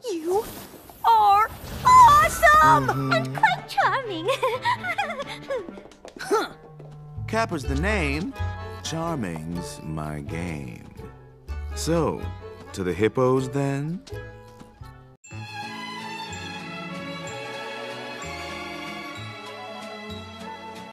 You are awesome! And quite charming. Capper's the name, charming's my game. So, to the hippos then?